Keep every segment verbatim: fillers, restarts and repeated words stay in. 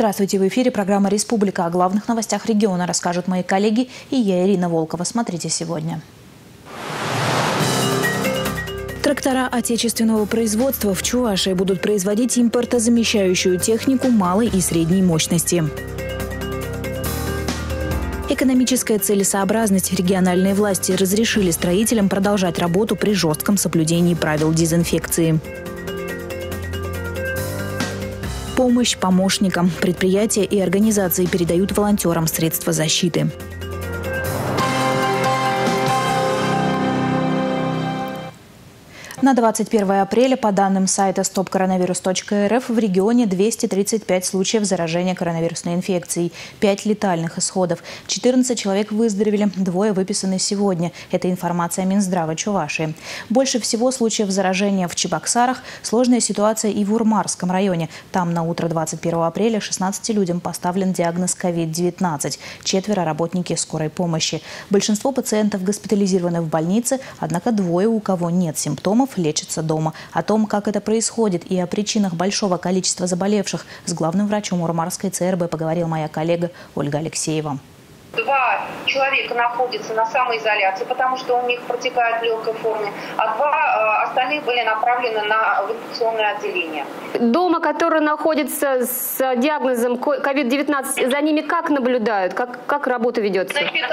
Здравствуйте, в эфире программа «Республика». О главных новостях региона расскажут мои коллеги и я, Ирина Волкова. Смотрите сегодня. Трактора отечественного производства в Чувашии будут производить импортозамещающую технику малой и средней мощности. Экономическая целесообразность. Региональные власти разрешили строителям продолжать работу при жестком соблюдении правил дезинфекции. Помощь помощникам. Предприятия и организации передают волонтерам средства защиты. На двадцать первое апреля, по данным сайта стоп коронавирус точка эр эф, в регионе двести тридцать пять случаев заражения коронавирусной инфекцией, пять летальных исходов, четырнадцать человек выздоровели, двое выписаны сегодня. Это информация Минздрава Чувашии. Больше всего случаев заражения в Чебоксарах, сложная ситуация и в Урмарском районе. Там на утро двадцать первого апреля шестнадцати людям поставлен диагноз ковид девятнадцать, четверо работники скорой помощи. Большинство пациентов госпитализированы в больнице, однако двое, у кого нет симптомов, лечатся дома. О том, как это происходит и о причинах большого количества заболевших с главным врачом Урмарской цэ эр бэ поговорила моя коллега Ольга Алексеева. Два человека находятся на самоизоляции, потому что у них протекает в легкой форме, а два остальные были направлены на инфекционное отделение. Дома, которые находятся с диагнозом ковид девятнадцать, за ними как наблюдают? Как, как работа ведется? Значит,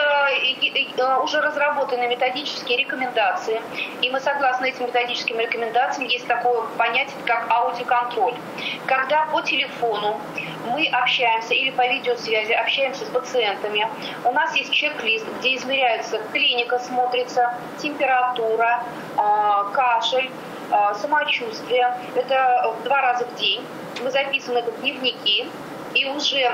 уже разработаны методические рекомендации, и мы согласно этим методическим рекомендациям есть такое понятие, как аудиоконтроль. Когда по телефону мы общаемся или по видеосвязи общаемся с пациентами, у нас есть чек-лист, где измеряется клиника, смотрится температура, кашель, самочувствие. Это два раза в день. Мы записываем это в дневники, и уже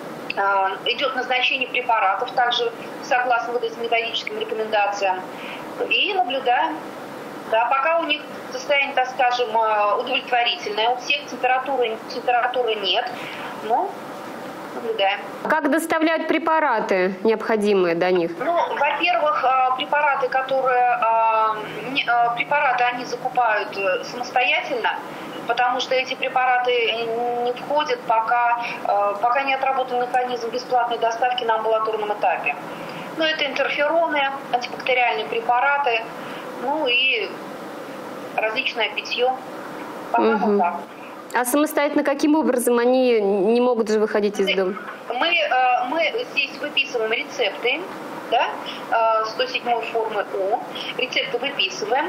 идет назначение препаратов, также согласно вот этим методическим рекомендациям. И наблюдаем. Да, пока у них состояние, так скажем, удовлетворительное, у всех температуры, температуры нет, но наблюдаем. Как доставляют препараты, необходимые до них? Ну, во-первых, препараты, которые препараты они закупают самостоятельно, потому что эти препараты не входят, пока, пока не отработан механизм бесплатной доставки на амбулаторном этапе. Ну, это интерфероны, антибактериальные препараты, ну и различное питье. Пока угу. вот так. А самостоятельно каким образом они не могут же выходить из дома? Мы, мы здесь выписываем рецепты, да, сто седьмой формы О, рецепты выписываем,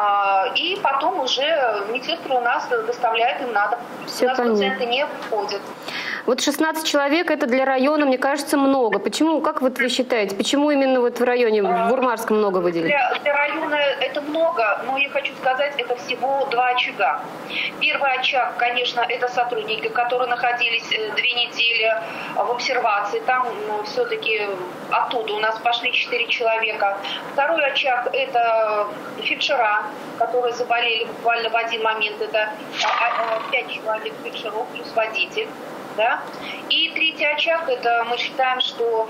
и потом уже медсестры у нас доставляют им надо. Все у нас понятно. Пациенты не входят. Вот шестнадцать человек – это для района, мне кажется, много. Почему, как вот вы считаете, почему именно вот в районе, в Урмарском много выделили? Для, для района это много, но я хочу сказать, это всего два очага. Первый очаг, конечно, это сотрудники, которые находились две недели в обсервации. Там ну, все-таки оттуда у нас пошли четыре человека. Второй очаг – это фельдшера, которые заболели буквально в один момент. Это пять человек фельдшеров плюс водитель. Да? И третий очаг, это мы считаем, что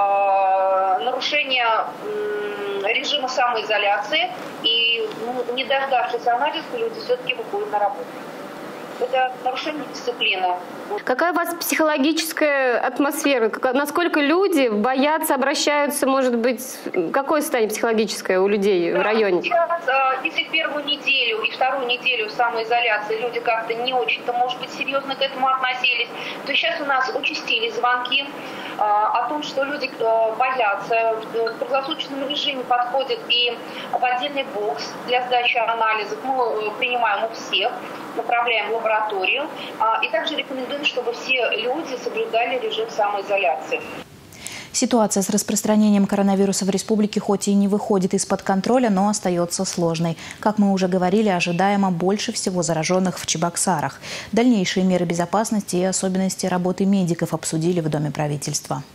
э, нарушение э, режима самоизоляции, и ну, не дождавшись анализа, люди все-таки выходят на работу. Это нарушение дисциплины. Какая у вас психологическая атмосфера? Насколько люди боятся, обращаются, может быть, какое состояние психологическое у людей да, в районе? Сейчас, если первую неделю и вторую неделю самоизоляции люди как-то не очень-то, может быть, серьезно к этому относились, то сейчас у нас участились звонки о том, что люди боятся. В круглосуточном режиме подходят и в отдельный бокс для сдачи анализов. Мы принимаем у всех, направляем в лабораторию. И также рекомендуем, чтобы все люди соблюдали режим самоизоляции. Ситуация с распространением коронавируса в республике хоть и не выходит из-под контроля, но остается сложной. Как мы уже говорили, ожидаемо больше всего зараженных в Чебоксарах. Дальнейшие меры безопасности и особенности работы медиков обсудили в Доме правительства.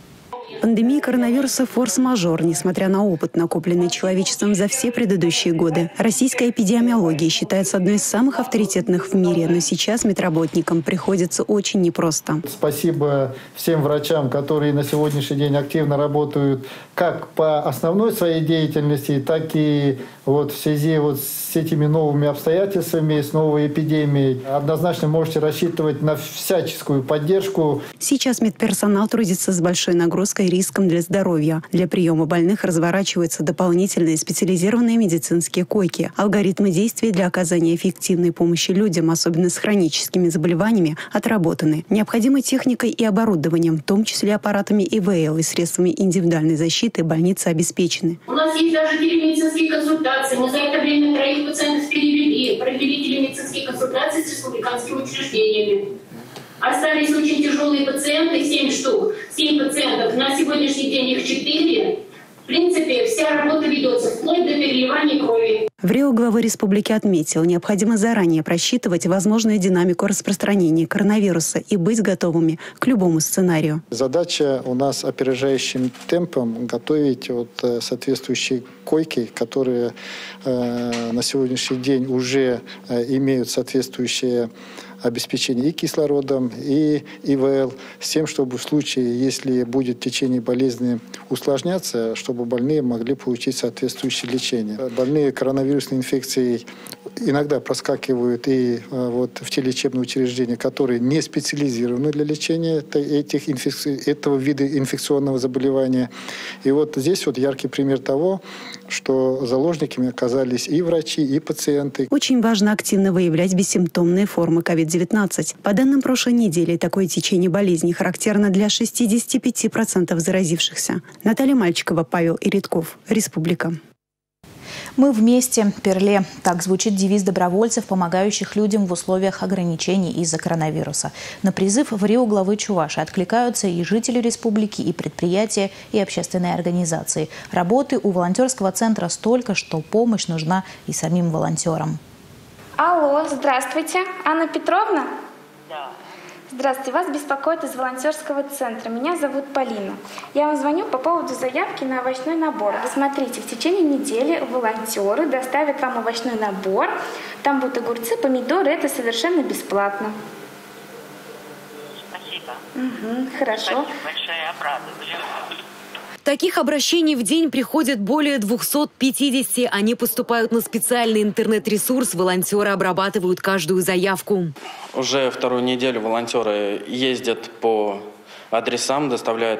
Пандемия коронавируса – форс-мажор, несмотря на опыт, накопленный человечеством за все предыдущие годы. Российская эпидемиология считается одной из самых авторитетных в мире, но сейчас медработникам приходится очень непросто. Спасибо всем врачам, которые на сегодняшний день активно работают как по основной своей деятельности, так и вот в связи вот с этими новыми обстоятельствами, с новой эпидемией. Однозначно можете рассчитывать на всяческую поддержку. Сейчас медперсонал трудится с большой нагрузкой и риском для здоровья. Для приема больных разворачиваются дополнительные специализированные медицинские койки. Алгоритмы действий для оказания эффективной помощи людям, особенно с хроническими заболеваниями, отработаны. Необходимой техникой и оборудованием, в том числе аппаратами И В Л и средствами индивидуальной защиты, больницы обеспечены. У нас есть даже телемедицинские консультации. Мы за это время троих пациентов перевели. Провели телемедицинские консультации с республиканскими учреждениями. Остались очень тяжелые пациенты, семь штук. семь пациентов. На сегодняшний день их четыре. В принципе, вся работа ведется вплоть до переливания крови. В Рио глава республики отметил, необходимо заранее просчитывать возможную динамику распространения коронавируса и быть готовыми к любому сценарию. Задача у нас опережающим темпом готовить вот соответствующие койки, которые э, на сегодняшний день уже э, имеют соответствующие обеспечение и кислородом, и И В Л, с тем, чтобы в случае, если будет течение болезни усложняться, чтобы больные могли получить соответствующее лечение. Больные коронавирусной инфекцией иногда проскакивают и вот в те лечебные учреждения, которые не специализированы для лечения этих инфекций, этого вида инфекционного заболевания. И вот здесь вот яркий пример того, что заложниками оказались и врачи, и пациенты. Очень важно активно выявлять бессимптомные формы ковид девятнадцать. По данным прошлой недели, такое течение болезни характерно для шестидесяти пяти процентов заразившихся. Наталья Мальчикова, Павел Иритков, Республика. «Мы вместе. Перле». Так звучит девиз добровольцев, помогающих людям в условиях ограничений из-за коронавируса. На призыв в Рио главы Чувашии откликаются и жители республики, и предприятия, и общественные организации. Работы у волонтерского центра столько, что помощь нужна и самим волонтерам. Алло, здравствуйте. Анна Петровна? Да. Здравствуйте, вас беспокоит из волонтерского центра. Меня зовут Полина. Я вам звоню по поводу заявки на овощной набор. Вы смотрите, в течение недели волонтеры доставят вам овощной набор. Там будут огурцы, помидоры, это совершенно бесплатно. Спасибо. Угу, хорошо. Спасибо большое, обрадовали. Таких обращений в день приходит более двухсот пятидесяти. Они поступают на специальный интернет-ресурс. Волонтеры обрабатывают каждую заявку. Уже вторую неделю волонтеры ездят по адресам, доставляют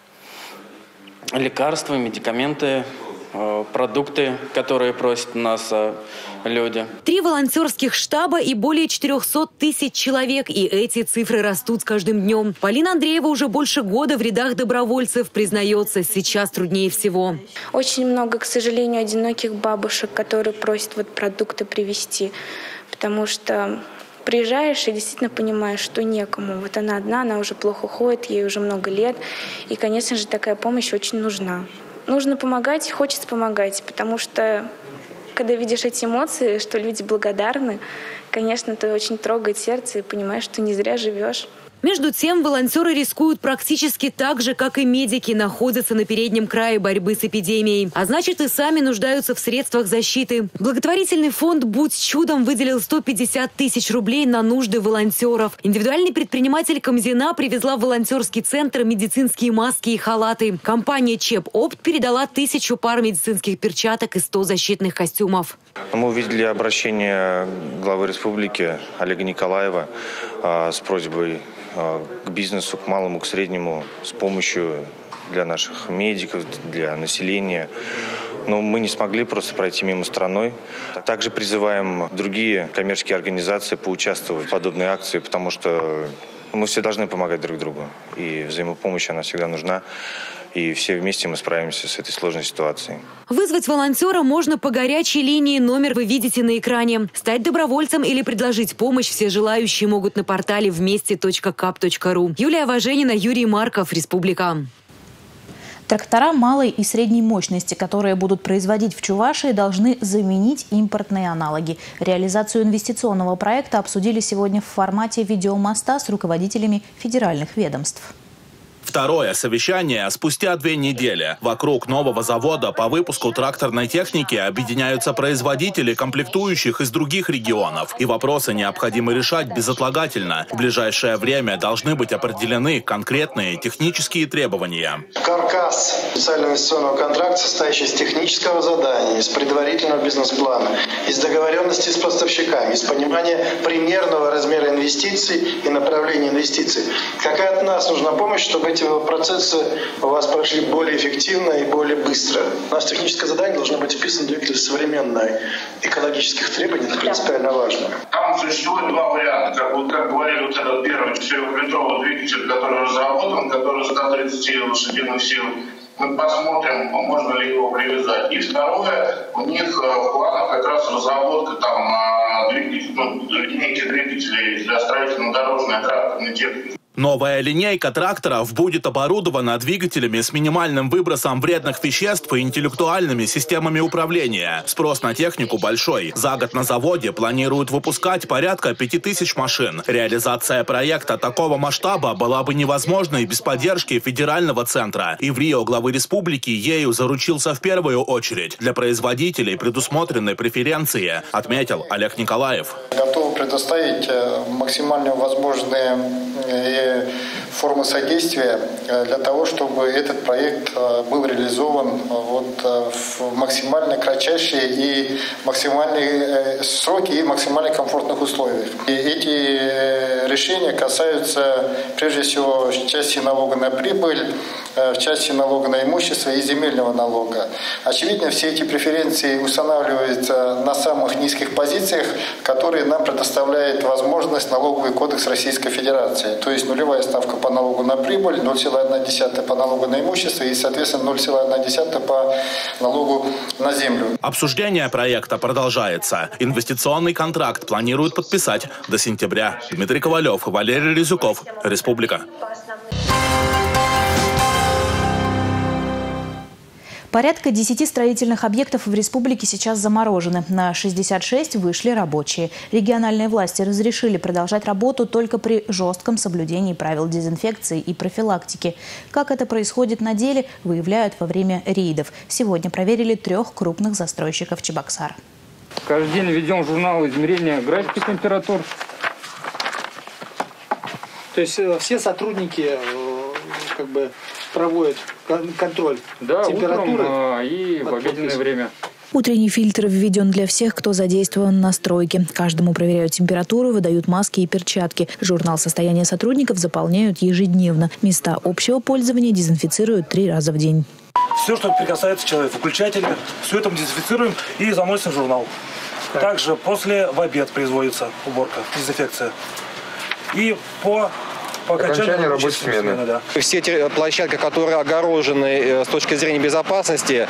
лекарства, медикаменты, продукты, которые просят у нас люди. Три волонтерских штаба и более четырехсот тысяч человек. И эти цифры растут с каждым днем. Полина Андреева уже больше года в рядах добровольцев. Признается, сейчас труднее всего. Очень много, к сожалению, одиноких бабушек, которые просят вот продукты привезти. Потому что приезжаешь и действительно понимаешь, что некому. Вот она одна, она уже плохо ходит, ей уже много лет. И, конечно же, такая помощь очень нужна. Нужно помогать, хочется помогать, потому что, когда видишь эти эмоции, что люди благодарны, конечно, это очень трогает сердце и понимаешь, что не зря живешь. Между тем, волонтеры рискуют практически так же, как и медики, находятся на переднем крае борьбы с эпидемией. А значит, и сами нуждаются в средствах защиты. Благотворительный фонд «Будь чудом» выделил сто пятьдесят тысяч рублей на нужды волонтеров. Индивидуальный предприниматель Камзина привезла в волонтерский центр медицинские маски и халаты. Компания ЧЕП Опт передала тысячу пар медицинских перчаток и сто защитных костюмов. Мы увидели обращение главы республики Олега Николаева э, с просьбой к бизнесу, к малому, к среднему, с помощью для наших медиков, для населения. Но мы не смогли просто пройти мимо стороной. Также призываем другие коммерческие организации поучаствовать в подобной акции, потому что мы все должны помогать друг другу. И взаимопомощь, она всегда нужна. И все вместе мы справимся с этой сложной ситуацией. Вызвать волонтера можно по горячей линии, номер вы видите на экране. Стать добровольцем или предложить помощь все желающие могут на портале вместе точка кап точка ру. Юлия Важенина, Юрий Марков, Республика. Трактора малой и средней мощности, которые будут производить в Чувашии, должны заменить импортные аналоги. Реализацию инвестиционного проекта обсудили сегодня в формате видеомоста с руководителями федеральных ведомств. В Второе совещание спустя две недели. Вокруг нового завода по выпуску тракторной техники объединяются производители комплектующих из других регионов. И вопросы необходимо решать безотлагательно. В ближайшее время должны быть определены конкретные технические требования. Каркас специального инвестиционного контракта, состоящий из технического задания, из предварительного бизнес-плана, из договоренности с поставщиками, из понимания примерного размера инвестиций и направления инвестиций. Какая от нас нужна помощь, чтобы эти процессы у вас прошли более эффективно и более быстро? У нас техническое задание должно быть вписано в двигатель современной экологических требований, это принципиально важно. Там существует два варианта. Как, вот, как говорили, вот этот первый четырехлитровый двигатель, который разработан, который ста тридцати лошадиных сил. Мы посмотрим, можно ли его привязать. И второе, у них в планах как раз разработка там двигателей, ну, линейки двигателей для строительно-дорожной тракторной техники. Новая линейка тракторов будет оборудована двигателями с минимальным выбросом вредных веществ и интеллектуальными системами управления. Спрос на технику большой. За год на заводе планируют выпускать порядка пяти тысяч машин. Реализация проекта такого масштаба была бы невозможной без поддержки федерального центра. И в Рио главы республики ею заручился в первую очередь. Для производителей предусмотрены преференции, отметил Олег Николаев. Готовы предоставить максимально возможные формы содействия для того, чтобы этот проект был реализован вот в максимально кратчайшие и максимальные сроки и максимально комфортных условиях. И эти решения касаются прежде всего части налога на прибыль, в части налога на имущество и земельного налога. Очевидно, все эти преференции устанавливаются на самых низких позициях, которые нам предоставляет возможность налоговый кодекс Российской Федерации. То есть нулевая ставка по налогу на прибыль, ноль целых одна десятая по налогу на имущество и, соответственно, ноль целых одна десятая по налогу на землю. Обсуждение проекта продолжается. Инвестиционный контракт планируют подписать до сентября. Дмитрий Ковалев, Валерий Резюков, Республика. Порядка десяти строительных объектов в республике сейчас заморожены. На шестьдесят шесть вышли рабочие. Региональные власти разрешили продолжать работу только при жестком соблюдении правил дезинфекции и профилактики. Как это происходит на деле, выявляют во время рейдов. Сегодня проверили трех крупных застройщиков Чебоксар. Каждый день ведем журнал измерения графика температур. То есть все сотрудники как бы проводят контроль да, температуры утром, и в обеденное время. Утренний фильтр введен для всех, кто задействован на стройке. Каждому проверяют температуру, выдают маски и перчатки. Журнал состояния сотрудников заполняют ежедневно. Места общего пользования дезинфицируют три раза в день. Все, что прикасается к человеку, выключатели, все это мы дезинфицируем и заносим в журнал. Так. Также после в обед производится уборка, дезинфекция. И по По окончанию рабочей смены. смены да. Все эти площадки, которые огорожены с точки зрения безопасности,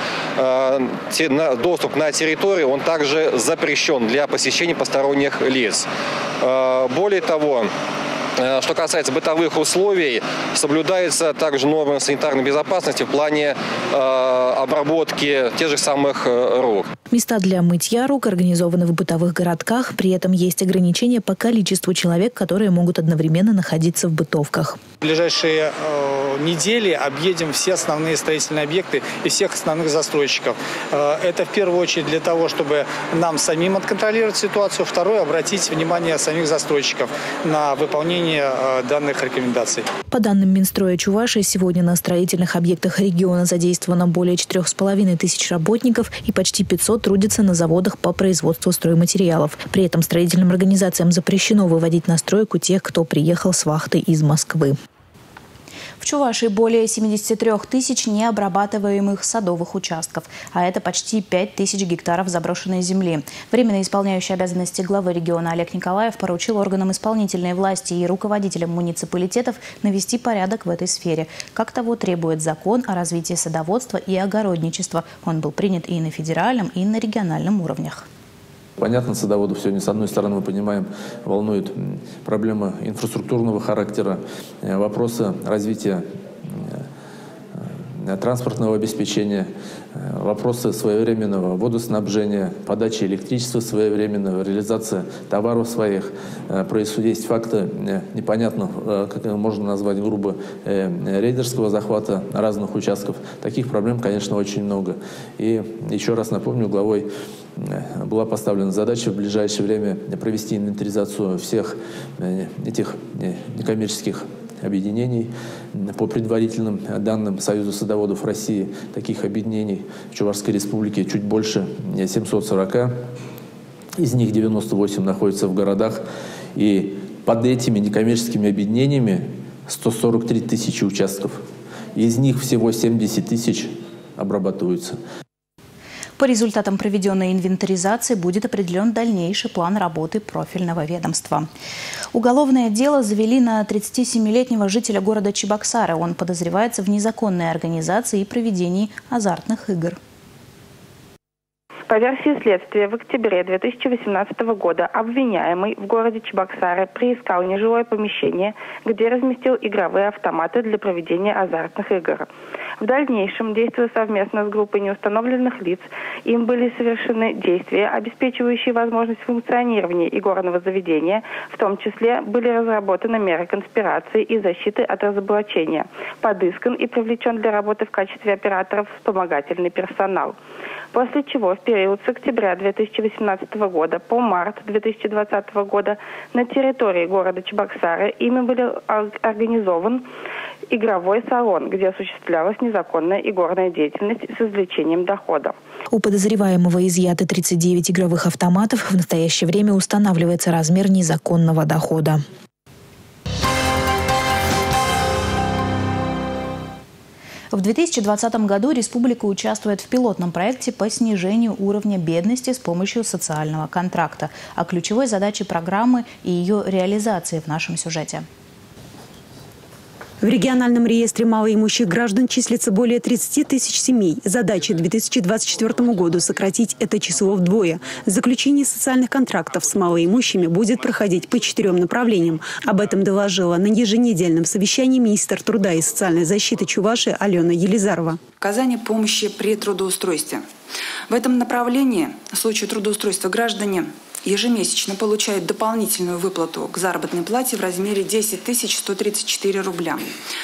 доступ на территорию, он также запрещен для посещения посторонних лиц. Более того, что касается бытовых условий, соблюдается также нормы санитарной безопасности в плане э, обработки тех же самых э, рук. Места для мытья рук организованы в бытовых городках. При этом есть ограничения по количеству человек, которые могут одновременно находиться в бытовках. В ближайшие э, недели объедем все основные строительные объекты и всех основных застройщиков. Э, это в первую очередь для того, чтобы нам самим отконтролировать ситуацию. Второе, обратить внимание самих застройщиков на выполнение данных рекомендаций. По данным Минстроя Чувашии, сегодня на строительных объектах региона задействовано более четырех с половиной тысяч работников и почти пятьсот трудятся на заводах по производству стройматериалов. При этом строительным организациям запрещено выводить на стройку тех, кто приехал с вахты из Москвы. В Чувашии более семидесяти трёх тысяч необрабатываемых садовых участков, а это почти пять тысяч гектаров заброшенной земли. Временно исполняющий обязанности главы региона Олег Николаев поручил органам исполнительной власти и руководителям муниципалитетов навести порядок в этой сфере, как того требует закон о развитии садоводства и огородничества. Он был принят и на федеральном, и на региональном уровнях. Понятно, садоводов сегодня, с одной стороны, мы понимаем, волнует проблемы инфраструктурного характера, вопросы развития транспортного обеспечения, вопросы своевременного водоснабжения, подачи электричества своевременного, реализация товаров своих. Есть факты непонятных, как можно назвать грубо, рейдерского захвата разных участков. Таких проблем, конечно, очень много. И еще раз напомню, главой была поставлена задача в ближайшее время провести инвентаризацию всех этих некоммерческих объединений. По предварительным данным Союза садоводов России, таких объединений в Чувашской Республике чуть больше семьсот сорок. Из них девяносто восемь находятся в городах. И под этими некоммерческими объединениями сто сорок три тысячи участков. Из них всего семьдесят тысяч обрабатываются. По результатам проведенной инвентаризации будет определен дальнейший план работы профильного ведомства. Уголовное дело завели на тридцатисемилетнего жителя города Чебоксары. Он подозревается в незаконной организации и проведении азартных игр. По версии следствия, в октябре две тысячи восемнадцатого года обвиняемый в городе Чебоксары приискал нежилое помещение, где разместил игровые автоматы для проведения азартных игр. В дальнейшем, действуя совместно с группой неустановленных лиц, им были совершены действия, обеспечивающие возможность функционирования игорного заведения, в том числе были разработаны меры конспирации и защиты от разоблачения, подыскан и привлечен для работы в качестве операторов вспомогательный персонал. После чего в период с октября две тысячи восемнадцатого года по март две тысячи двадцатого года на территории города Чебоксары ими был организован игровой салон, где осуществлялась незаконная игорная деятельность с извлечением дохода. У подозреваемого изъято тридцать девять игровых автоматов. В настоящее время устанавливается размер незаконного дохода. В две тысячи двадцатом году республика участвует в пилотном проекте по снижению уровня бедности с помощью социального контракта. О ключевой задаче программы и ее реализации в нашем сюжете. В региональном реестре малоимущих граждан числится более тридцати тысяч семей. Задача к две тысячи двадцать четвёртому году – сократить это число вдвое. Заключение социальных контрактов с малоимущими будет проходить по четырем направлениям. Об этом доложила на еженедельном совещании министр труда и социальной защиты Чувашии Алена Елизарова. Оказание помощи при трудоустройстве. В этом направлении в случае трудоустройства граждане ежемесячно получают дополнительную выплату к заработной плате в размере десять тысяч сто тридцать четыре рубля.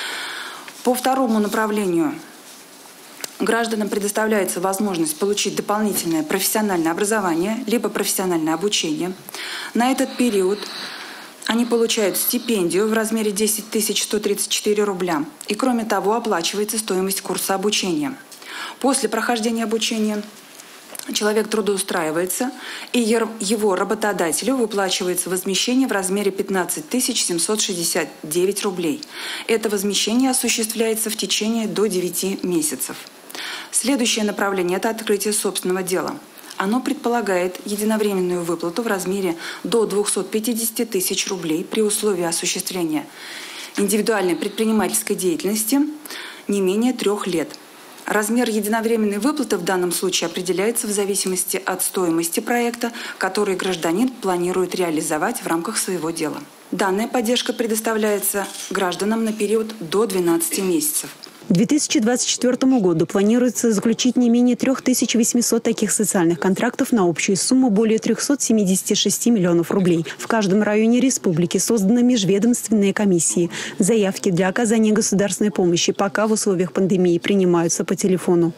По второму направлению гражданам предоставляется возможность получить дополнительное профессиональное образование либо профессиональное обучение. На этот период они получают стипендию в размере десять тысяч сто тридцать четыре рубля. И кроме того оплачивается стоимость курса обучения. После прохождения обучения человек трудоустраивается, и его работодателю выплачивается возмещение в размере пятнадцать тысяч семьсот шестьдесят девять рублей. Это возмещение осуществляется в течение до девяти месяцев. Следующее направление – это открытие собственного дела. Оно предполагает единовременную выплату в размере до двухсот пятидесяти тысяч рублей при условии осуществления индивидуальной предпринимательской деятельности не менее трех лет. Размер единовременной выплаты в данном случае определяется в зависимости от стоимости проекта, который гражданин планирует реализовать в рамках своего дела. Данная поддержка предоставляется гражданам на период до двенадцати месяцев. К две тысячи двадцать четвёртому году планируется заключить не менее трёх тысяч восьмисот таких социальных контрактов на общую сумму более трёхсот семидесяти шести миллионов рублей. В каждом районе республики созданы межведомственные комиссии. Заявки для оказания государственной помощи пока в условиях пандемии принимаются по телефону.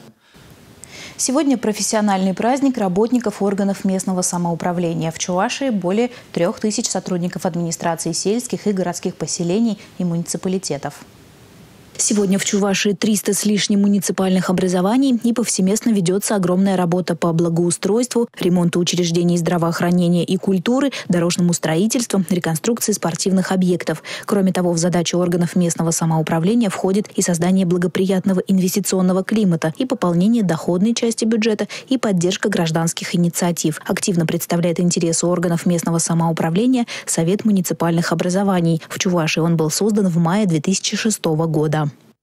Сегодня профессиональный праздник работников органов местного самоуправления. В Чувашии более трех тысяч сотрудников администрации сельских и городских поселений и муниципалитетов. Сегодня в Чувашии триста с лишним муниципальных образований, и повсеместно ведется огромная работа по благоустройству, ремонту учреждений здравоохранения и культуры, дорожному строительству, реконструкции спортивных объектов. Кроме того, в задачу органов местного самоуправления входит и создание благоприятного инвестиционного климата, и пополнение доходной части бюджета, и поддержка гражданских инициатив. Активно представляет интересы органов местного самоуправления Совет муниципальных образований. В Чувашии он был создан в мае две тысячи шестого года.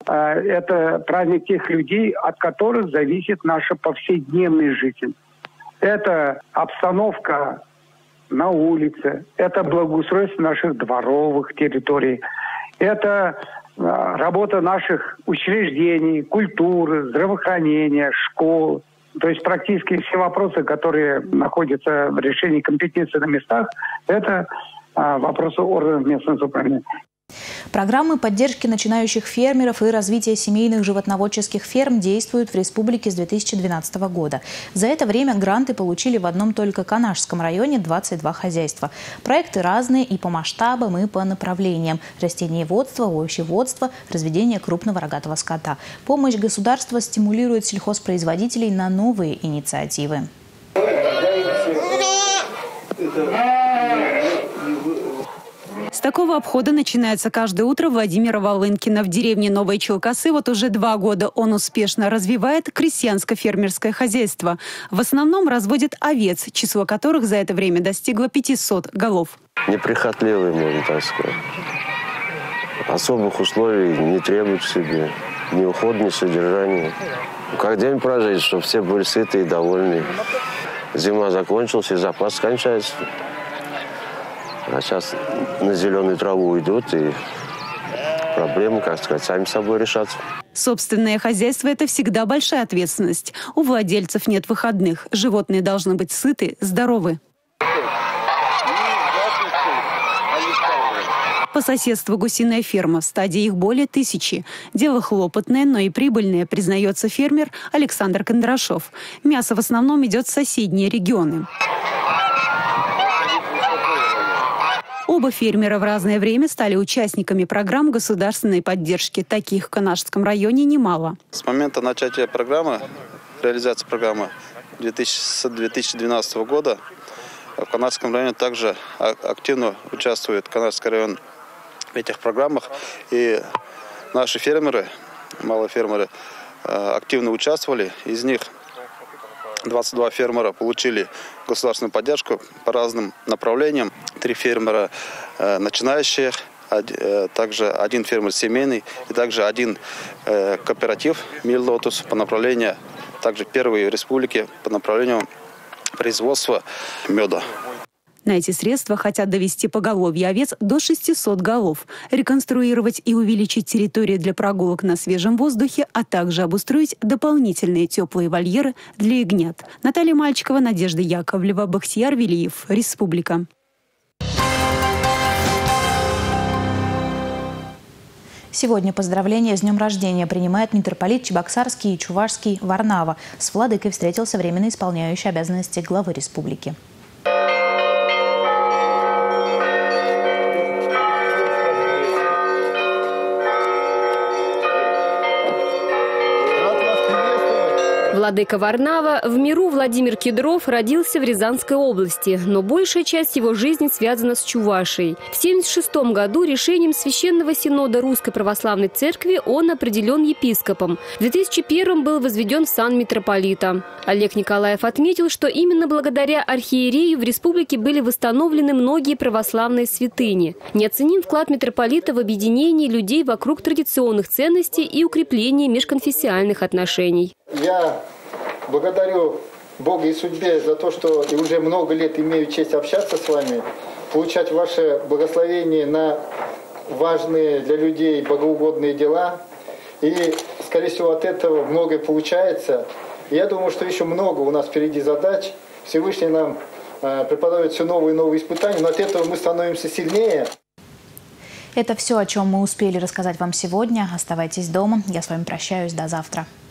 Это праздник тех людей, от которых зависит наша повседневная жизнь. Это обстановка на улице, это благоустройство наших дворовых территорий, это работа наших учреждений, культуры, здравоохранения, школ. То есть практически все вопросы, которые находятся в решении компетенции на местах, это вопросы органов местного самоуправления. Программы поддержки начинающих фермеров и развития семейных животноводческих ферм действуют в республике с две тысячи двенадцатого года. За это время гранты получили в одном только Канашском районе двадцать два хозяйства. Проекты разные и по масштабам, и по направлениям – растениеводство, овощеводство, разведение крупного рогатого скота. Помощь государства стимулирует сельхозпроизводителей на новые инициативы. С такого обхода начинается каждое утро Владимира Волынкина. В деревне Новые Челкасы вот уже два года он успешно развивает крестьянско-фермерское хозяйство. В основном разводит овец, число которых за это время достигло пятисот голов. Неприхотливый, можно так сказать. Особых условий не требует себе. Ни уход, ни содержание. Как день прожить, чтобы все были сыты и довольны. Зима закончилась, и запас кончается. А сейчас на зеленую траву уйдут, и проблемы, как сказать, сами собой решатся. Собственное хозяйство – это всегда большая ответственность. У владельцев нет выходных. Животные должны быть сыты, здоровы. По соседству гусиная ферма. В стадии их более тысячи. Дело хлопотное, но и прибыльное, признается фермер Александр Кондрашов. Мясо в основном идет в соседние регионы. Оба фермера в разное время стали участниками программ государственной поддержки. Таких в Канашском районе немало. С момента начала программы, реализации программы две тысячи двенадцатого года в Канашском районе также активно участвует Канашский район в этих программах. И наши фермеры, малые фермеры, активно участвовали. Из них двадцать два фермера получили государственную поддержку по разным направлениям. Три фермера э, начинающие, од, э, также один фермер семейный и также один э, кооператив «Мир Лотус» по направлению, также первой республики по направлению производства меда. На эти средства хотят довести поголовье овец до шестисот голов, реконструировать и увеличить территории для прогулок на свежем воздухе, а также обустроить дополнительные теплые вольеры для ягнят. Наталья Мальчикова, Надежда Яковлева, Бахтияр Велиев, Республика. Сегодня поздравления с днем рождения принимает митрополит Чебоксарский и Чувашский Варнава. С владыкой встретился временно исполняющий обязанности главы республики. Владыка Варнава, в миру Владимир Кедров, родился в Рязанской области, но большая часть его жизни связана с Чувашией. В тысяча девятьсот семьдесят шестом году решением Священного Синода Русской Православной Церкви он определен епископом. В две тысячи первом был возведен в сан митрополита. Олег Николаев отметил, что именно благодаря архиерею в республике были восстановлены многие православные святыни. Неоценим вклад митрополита в объединение людей вокруг традиционных ценностей и укрепление межконфессиональных отношений. Я благодарю Бога и судьбе за то, что и уже много лет имею честь общаться с вами, получать ваше благословение на важные для людей богоугодные дела. И, скорее всего, от этого многое получается. Я думаю, что еще много у нас впереди задач. Всевышний нам э, преподает все новые и новые испытания, но от этого мы становимся сильнее. Это все, о чем мы успели рассказать вам сегодня. Оставайтесь дома. Я с вами прощаюсь. До завтра.